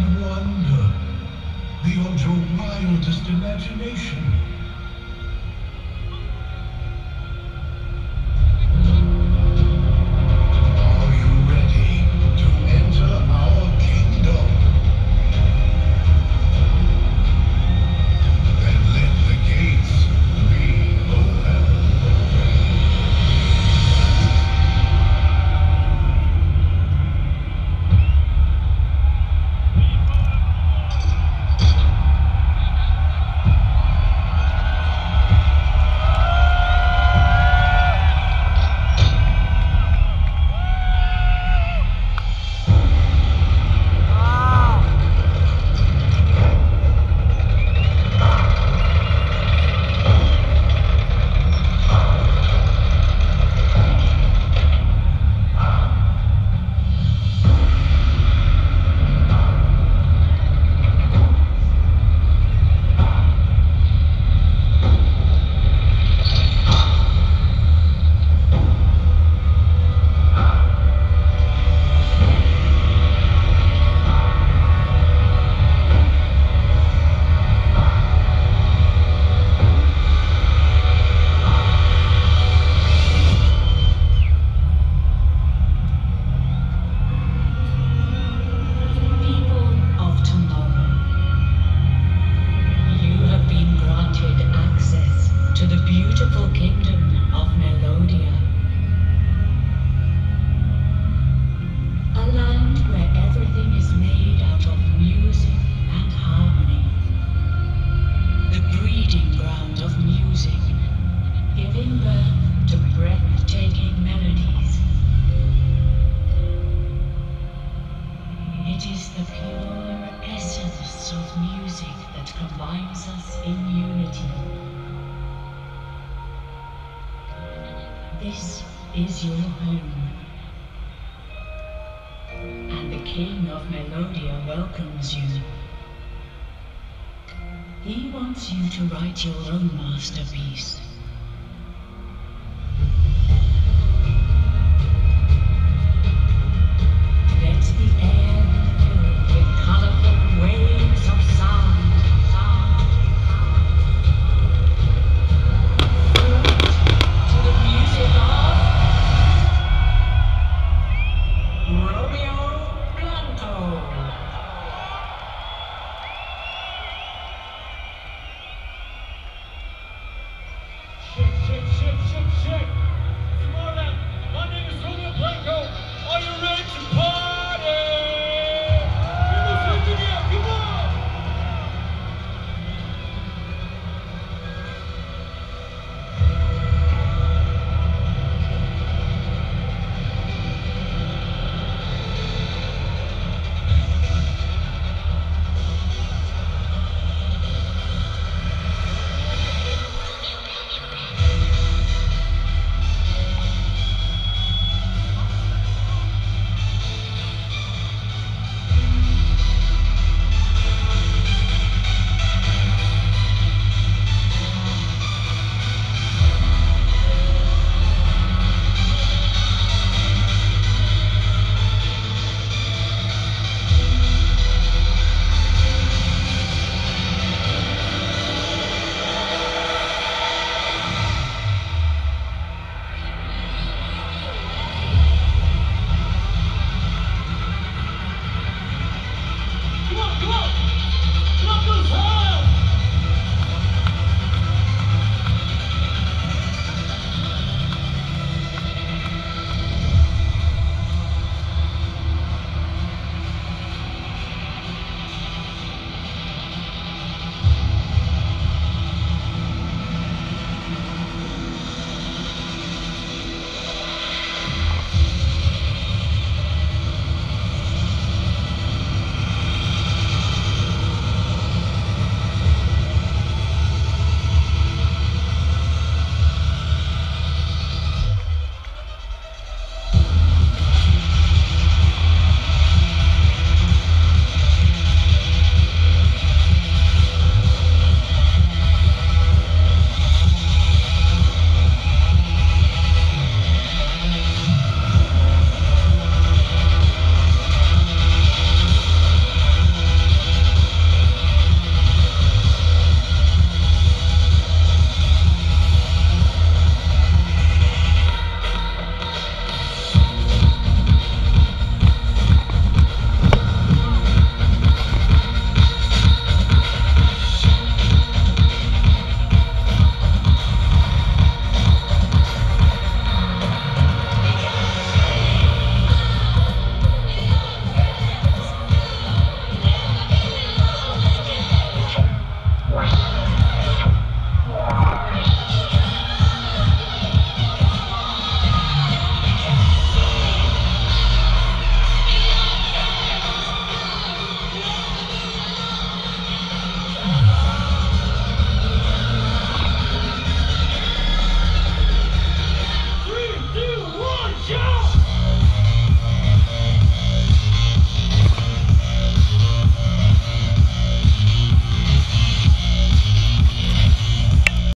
beyond wonder, beyond your wildest imagination. Are you ready to enter our kingdom? Then let the gates be open. Beautiful kingdom of Melodia. A land where everything is made out of music and harmony. The breeding ground of music, giving birth to breathtaking melodies. It is the pure essence of music that combines us in unity. This is your home, and the King of Melodia welcomes you. He wants you to write your own masterpiece.